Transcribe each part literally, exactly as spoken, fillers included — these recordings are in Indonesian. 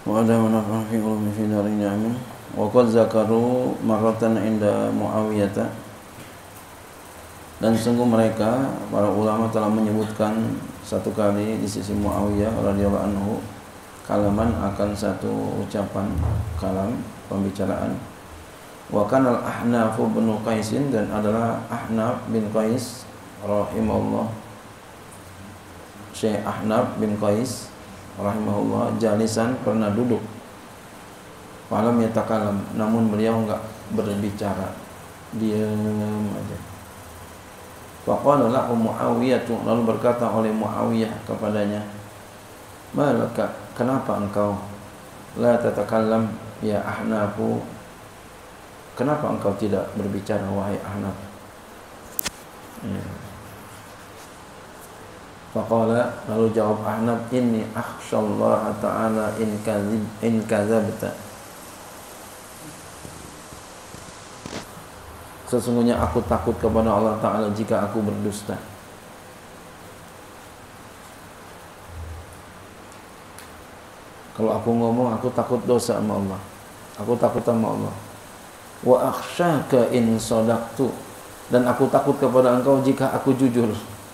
wa adamu naf'an fi ulumi fi darin amin. Wa qad zakaru marratan inda Muawiyah, dan sungguh mereka para ulama telah menyebutkan satu kali di sisi Muawiyah radhiyallahu anhu kalaman akan satu ucapan kalam pembicaraan. Wa kana al-Ahnaf bin Qais, dan adalah Ahnaf bin Qais rahimahullah, Syekh Ahnaf bin Qais rahimahullah jalisan, pernah duduk, falam yatakalam, namun beliau enggak berbicara, diam aja. Faqala lahu Muawiyah, lalu berkata oleh Muawiyah kepadanya, malaka, kenapa engkau la tatakallam ya Ahnafu, kenapa engkau tidak berbicara wahai Ahnaf? Ya. Faqala, lalu jawab Ahnaf, inni akhshallaha ta'ala in kadzib in kadzabta, sesungguhnya aku takut kepada Allah Ta'ala jika aku berdusta. Kalau aku ngomong, aku takut dosa sama Allah, aku takut sama Allah. Wa akhsyaka in sadaqtu, dan aku takut kepada engkau jika aku jujur.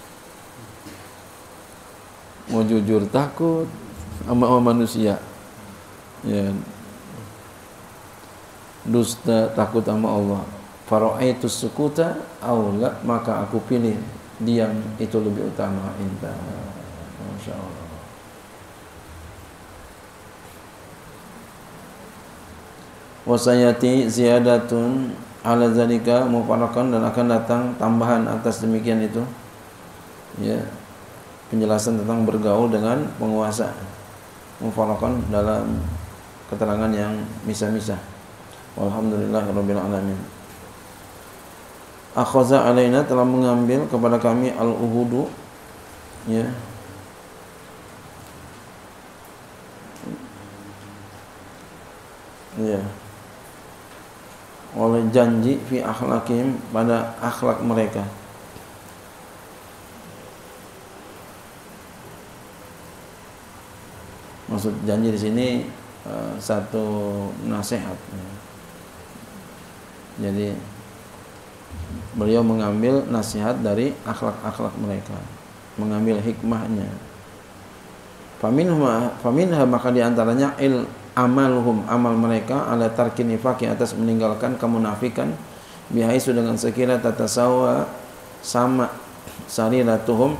Mau jujur takut sama, sama manusia, ya. Dusta takut sama Allah. Fara'aitu sukuta aula, maka aku pilih diam itu lebih utama. Inta, masya Allah. Wasayati ziyadatun ala zalika mufarakan, dan akan datang tambahan atas demikian itu, ya, penjelasan tentang bergaul dengan penguasa, mufarakan dalam keterangan yang misah-misah. Walhamdulillahirabbil alamin. Akhaza alaina, telah mengambil kepada kami al-uhudu, ya, ya, oleh janji fi akhlaqihim, pada akhlak mereka. Maksud janji di sini uh, satu nasihat. Jadi beliau mengambil nasihat dari akhlak-akhlak mereka, mengambil hikmahnya. Faminha faminha, maka diantaranya il amaluhum, amal mereka, ala tarkin nifaqi, atas meninggalkan kemunafikan, bihaisu, dengan sekira tatasawa, sama sariratuhum,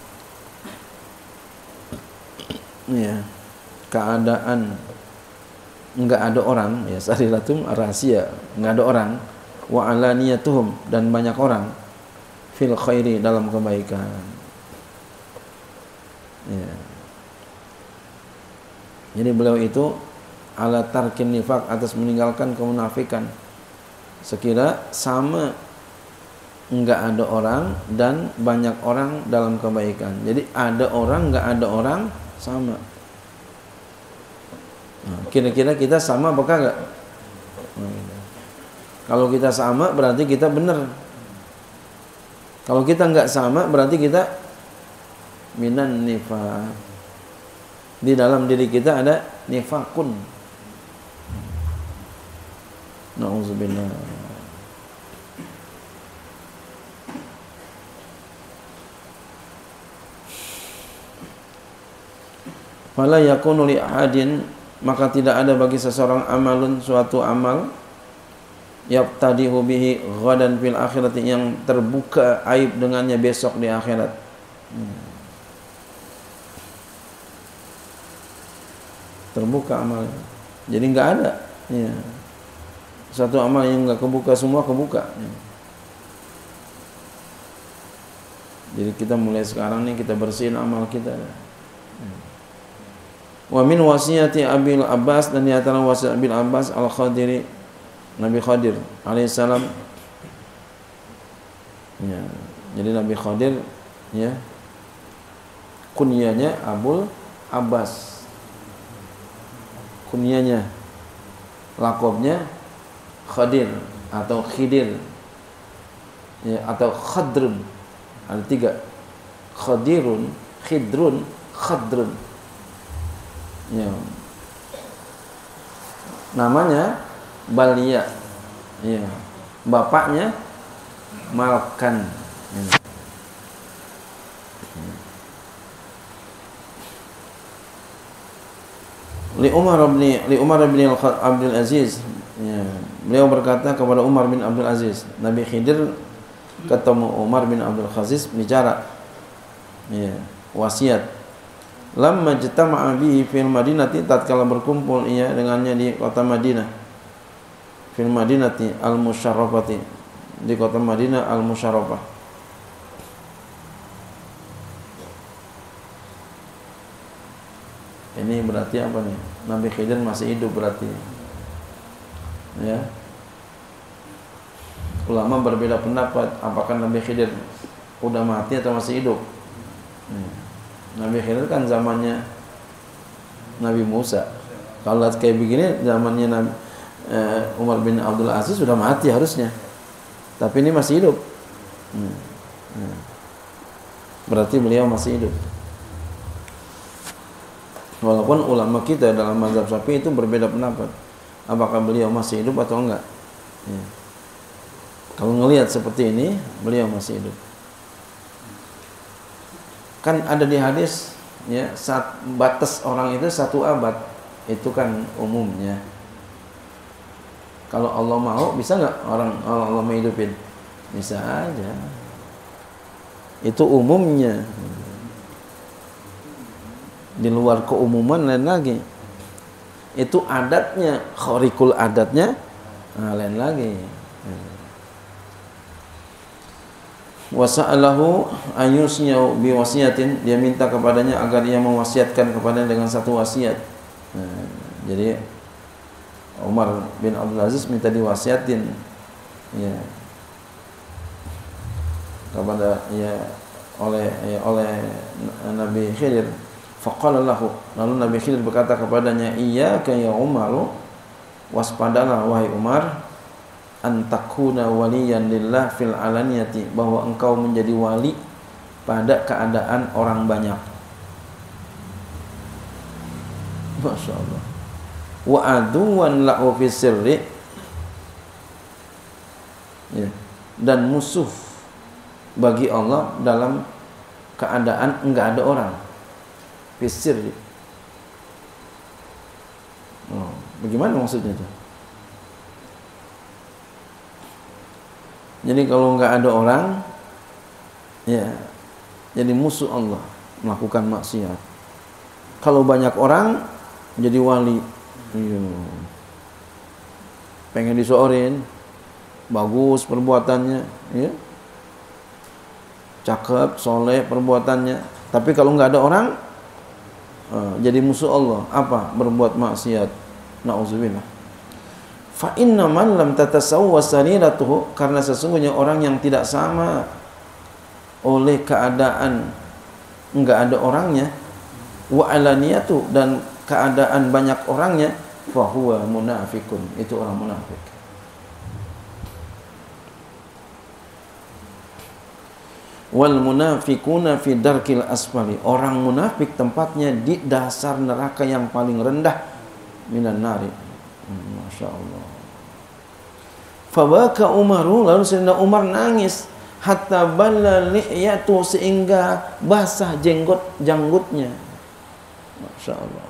ya, keadaan enggak ada orang, ya, sariratum rahasia, enggak ada orang, wa alaniyatuhum, dan banyak orang, fil khairi, dalam kebaikan, ya. Jadi beliau itu ala tarkin nifaq, atas meninggalkan kemunafikan, sekira sama enggak ada orang dan banyak orang dalam kebaikan. Jadi ada orang, enggak ada orang, sama. Nah, kira-kira kita sama apakah enggak? Nah, kalau kita sama berarti kita benar. Kalau kita enggak sama berarti kita minan nifaq. Di dalam diri kita ada nifakun. Na'udzubillah. Fala yakunu li ahadin, maka tidak ada bagi seseorang amalun, suatu amal, yabtadihu bihi ghadan fil akhirati, yang terbuka aib dengannya besok di akhirat. Hmm. Terbuka amal, jadi nggak ada, ya, satu amal yang nggak kebuka, semua kebuka, ya. Jadi kita mulai sekarang nih, kita bersihin amal kita, ya. Wa min wasiyati Abil Abbas, dan di antara wasiat Abil Abbas al-Khadiri, Nabi Khadir alaihissalam, ya. Jadi Nabi Khadir, ya, kunyanya Abul Abbas, kunyanya, lakobnya Khadir atau Khidir, ya, atau Khadrun, ada tiga, Khadirun, Khidrun, Khadrun, ya. namanya Balia. Iya. Bapaknya Malkan. Li Umar bin Li Umar bin Abdul Aziz, ya, beliau berkata kepada Umar bin Abdul Aziz, Nabi Khidir ketemu Umar bin Abdul Aziz bicara, ya, wasiat. Lamma jtama'a bihi fil Madinati, tatkala berkumpul ia dengannya di kota Madinah, fil Madinati al-Musyarrafati, di kota Madinah al-Musyarrafah. Ini berarti apa nih? Nabi Khidir masih hidup berarti. Ya. Ulama berbeda pendapat apakah Nabi Khidir udah mati atau masih hidup. Ya. Nabi Khidir kan zamannya Nabi Musa. Kalau lihat kayak begini zamannya Nabi, eh, Umar bin Abdul Aziz sudah mati harusnya. Tapi ini masih hidup. Hmm. Hmm. Berarti beliau masih hidup. Walaupun ulama kita dalam mazhab Syafi'i itu berbeda pendapat, apakah beliau masih hidup atau enggak. Ya. Kalau ngelihat seperti ini, beliau masih hidup. Kan ada di hadis, ya, saat batas orang itu satu abad, itu kan umumnya. Kalau Allah mau, bisa nggak orang Allah mau hidupin? Bisa aja. Itu umumnya. Di luar keumuman lain lagi. Itu adatnya, khariqul adatnya, nah, lain lagi. Wasa'alahu ayusnya biwasiyatin, dia minta kepadanya agar ia mewasiatkan kepadanya dengan satu wasiat. Nah, jadi Umar bin Abdul Aziz minta diwasiatin, ya, kepada ya oleh ya, oleh Nabi Khidir. Faqala lahu, lalu Nabi Khidir berkata kepadanya, iyyaka ya Umar, waspadalah wahai Umar, antakuna waliyan lillah fil alaniyati, bahwa engkau menjadi wali pada keadaan orang banyak. Masya Allah. Wa aduwan lahu fi sirri, ya, dan musuh bagi Allah dalam keadaan enggak ada orang. Fi sirri. Oh, bagaimana maksudnya itu? Jadi kalau enggak ada orang, ya, jadi musuh Allah, melakukan maksiat. Kalau banyak orang, jadi wali. Iya. Pengen disorin, bagus perbuatannya, ya, cakep, soleh perbuatannya. Tapi kalau nggak ada orang, uh, jadi musuh Allah. Apa? Berbuat maksiat. Nauzubillah. Fa inna man lam tatasawwa sariratuhu, karena sesungguhnya orang yang tidak sama oleh keadaan nggak ada orangnya, wa alaniyatu, dan keadaan banyak orangnya, fahuwa munafikun, itu orang munafik. Wal munafikuna fi darkil asfali, orang munafik tempatnya di dasar neraka yang paling rendah, minan nari. hmm, Masya Allah. Fabaka Umaru, lalu Sayyidina Umar nangis, hatta balla lihiyatu, sehingga basah jenggot janggutnya. Masya Allah.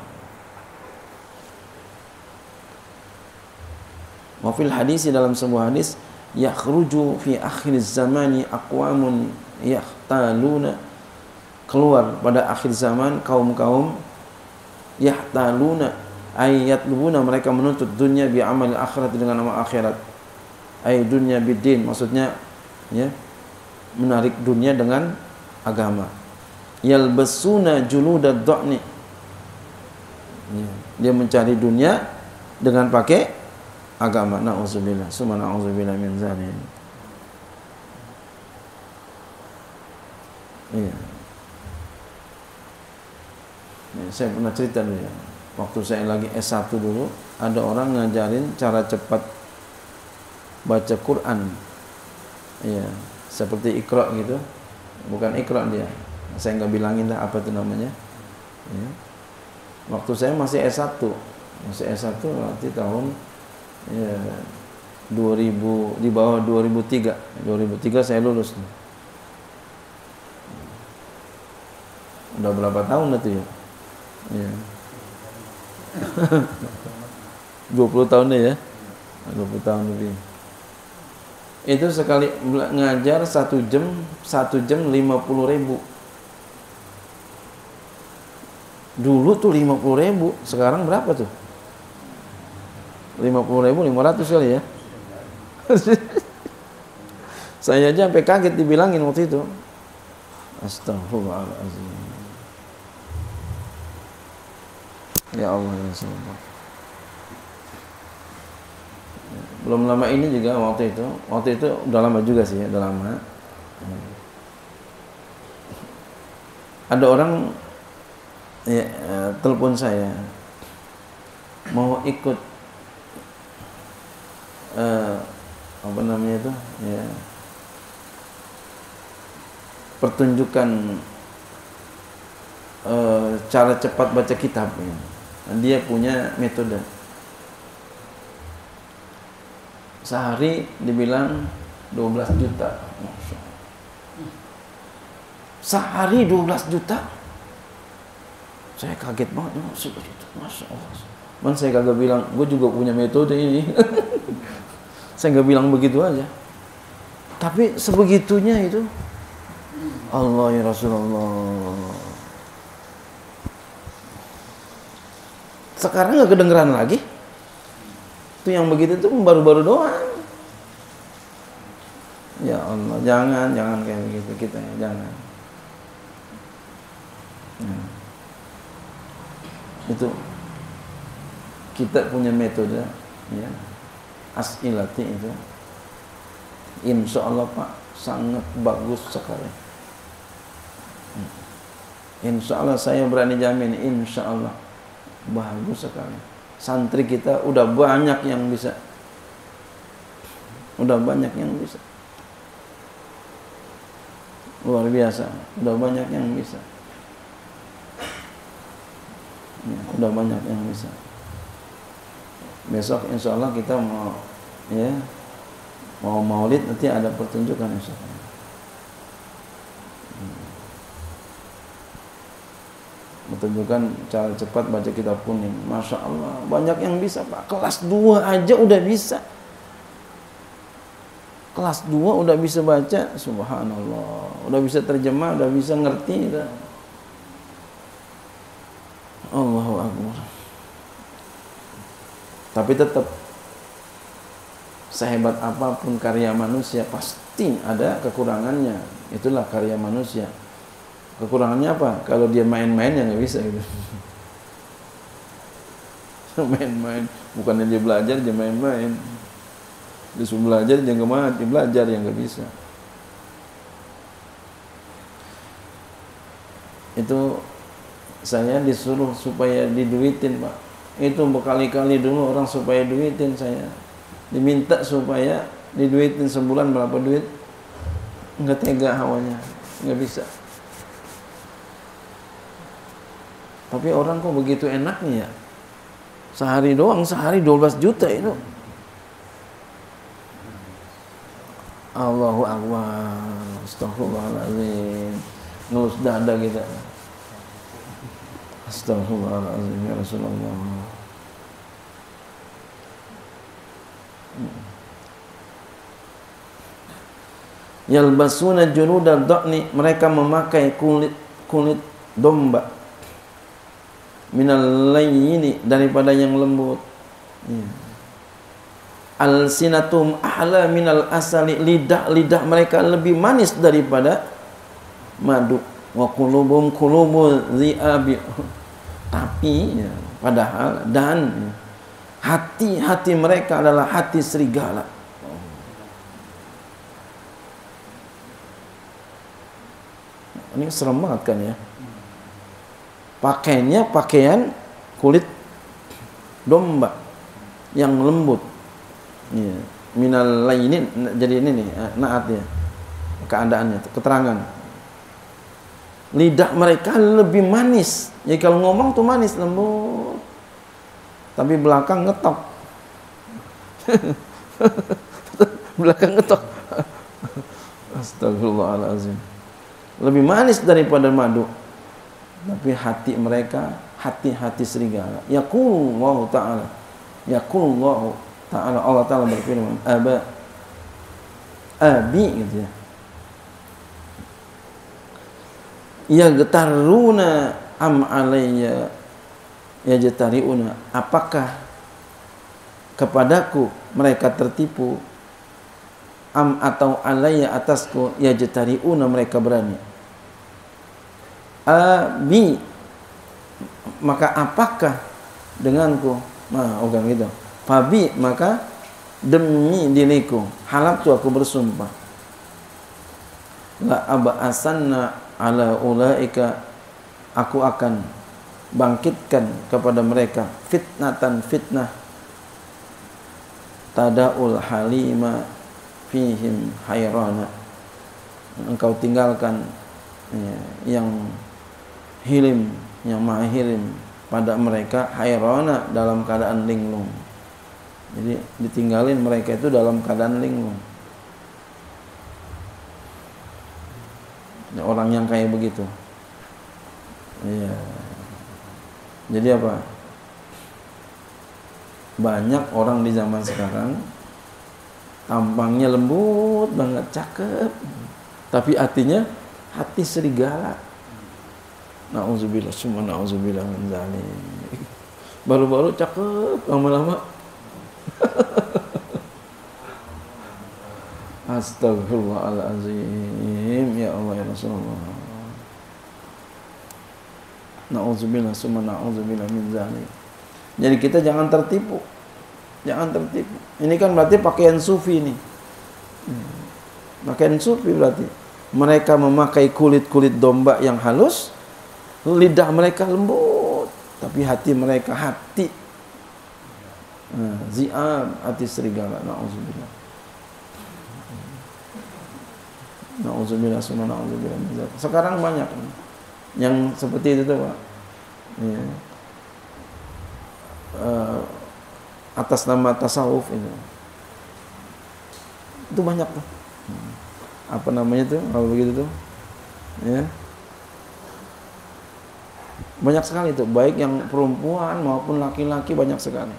Wa fil hadis, dalam sebuah hadis, yakhruju fi akhir zamani aqwamun yahtaluna, keluar pada akhir zaman kaum-kaum yahtaluna, ayat lubuna, mereka menuntut dunia bi amal akhirat, dengan amal akhirat, ay dunia bidin, maksudnya ya, menarik dunia dengan agama. Yalbasuna juludad dha'ni, ya, dia mencari dunia dengan pakai agama. Na'udzubillah, summa na'udzubillah min zalik. Iya. Ya, saya pernah cerita dulu ya. Waktu saya lagi S satu dulu, ada orang ngajarin cara cepat baca Quran. Iya, seperti Iqra gitu. Bukan Iqra dia. Saya nggak bilangin dah apa itu namanya. Ya. Waktu saya masih S satu. Masih S satu berarti tahun ya dua ribu, di bawah dua ribu tiga. dua ribu tiga saya lulus. Udah berapa tahun itu ya? Ya. dua puluh tahun ya. dua puluh tahun lebih. Itu sekali ngajar satu jam, satu jam lima puluh ribu. Dulu tuh lima puluh ribu, sekarang berapa tuh? lima puluh ribu, lima ratus kali ya. Saya aja sampai kaget dibilangin waktu itu. Astagfirullahaladzim. Ya Allah ya Allah. Belum lama ini juga waktu itu, waktu itu udah lama juga sih, udah lama. Ada orang ya, telepon saya mau ikut uh, apa namanya itu, ya, pertunjukan uh, cara cepat baca kitab. Ya. Dia punya metode. Sehari dibilang dua belas juta. Masya Allah. Sehari dua belas juta. Saya kaget banget. Masya Allah. Man saya kagak bilang, gue juga punya metode ini. Saya nggak bilang begitu aja. Tapi sebegitunya itu. Allah ya Rasulullah. Sekarang nggak kedengeran lagi. Itu yang begitu itu baru-baru doang. Ya Allah, jangan, jangan kayak begitu kita ya, jangan. Ya. Itu kita punya metode, ya, As-Ilati itu, insya Allah Pak sangat bagus sekali. Insya Allah saya berani jamin, insya Allah bagus sekali. Santri kita udah banyak yang bisa, udah banyak yang bisa, luar biasa, udah banyak yang bisa, ya, udah banyak yang bisa. Besok insya Allah kita mau, ya, mau maulid nanti ada pertunjukan insya Allah. Pertunjukan cara cepat baca kitab kuning. Masya Allah, banyak yang bisa Pak. Kelas dua aja udah bisa. Kelas dua udah bisa baca. Subhanallah. Udah bisa terjemah, udah bisa ngerti. Udah. Allahu Akbar. Tapi tetap, sehebat apapun karya manusia, pasti ada kekurangannya. Itulah karya manusia. Kekurangannya apa? Kalau dia main-main ya nggak bisa gitu. Main-main, bukannya dia belajar, dia main-main. Disuruh belajar, dia nggak mau, dia belajar yang nggak bisa. Itu saya disuruh supaya diduitin Pak. Itu berkali-kali dulu orang supaya duitin saya. Diminta supaya diduitin sebulan berapa duit? Nggak tega hawanya, nggak bisa. Tapi orang kok begitu enaknya ya. Sehari doang, sehari dua belas juta itu. Allahu Akbar. Astaghfirullahaladzim. Ngelus dada kita. Astaghfirullahaladzim ya Rasulullah. Yalbasuna juludad dha'ni, mereka memakai kulit kulit domba. Minal layyini, daripada yang lembut. Ya. Al-sinatum ahla minal asali, lidah-lidah mereka lebih manis daripada madu. Wa qulubum qulubul dhi'abi. Tapi ya, padahal dan hati-hati mereka adalah hati serigala. Ini serem banget kan ya. Pakaiannya pakaian kulit domba yang lembut. Ya. Minal lainin, jadi ini nih naat ya. Keadaannya, keterangan. Lidah mereka lebih manis. Jadi kalau ngomong tuh manis, lembut. tapi belakang ngetok. Belakang ngetok. Astagfirullahaladzim. Lebih manis daripada madu, tapi hati mereka hati-hati serigala. Yaqulullahu ta'ala, yaqulullahu ta'ala, Allah Ta'ala berfirman, aba abi gitu ya. Ya getaruna am alayya yajtariuna, apakah kepadaku mereka tertipu, am atau alayya atasku yajtariuna mereka berani. Abi, maka apakah denganku, nah bukan gitu. Fabi, maka demi diriku, halap tu aku bersumpah, la aba'asanna ala ulaika, aku akan bangkitkan kepada mereka fitnatan fitnah, tada'ul halima fihim hayrana, engkau tinggalkan ya, yang hilim, yang maha hilim pada mereka, hayrana dalam keadaan linglung. Jadi ditinggalin mereka itu dalam keadaan linglung. Orang yang kayak begitu. Iya. Jadi apa? Banyak orang di zaman sekarang tampangnya lembut banget, cakep, tapi hatinya hati serigala. Nauzubillah, summa nauzubillah min dzalik. Baru-baru cakep, lama-lama Astagfirullahaladzim. Ya Allah ya Rasulullah. Nauzubillah, summa nauzubillah min dzalik. Jadi kita jangan tertipu. Jangan tertipu. Ini kan berarti pakaian sufi nih. Pakaian sufi berarti mereka memakai kulit-kulit domba yang halus, lidah mereka lembut, tapi hati mereka hati nah, zi'ab, hati serigala. Nauzubillah. Nauzubillah, summa nauzubillah. Sekarang banyak yang seperti itu tuh, Pak. Ya. Uh, atas nama tasawuf itu. Itu banyak tuh. Apa namanya tuh? Kalau begitu tuh. Ya. Banyak sekali itu, baik yang perempuan maupun laki-laki, banyak sekali.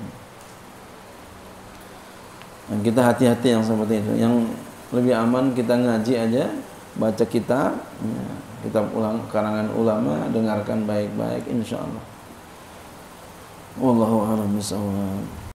Dan kita hati-hati yang seperti itu. Yang lebih aman kita ngaji aja, baca kitab, ya, kitab ulang karangan ulama, dengarkan baik-baik, insyaallah. Wallahu a'lam bishawab.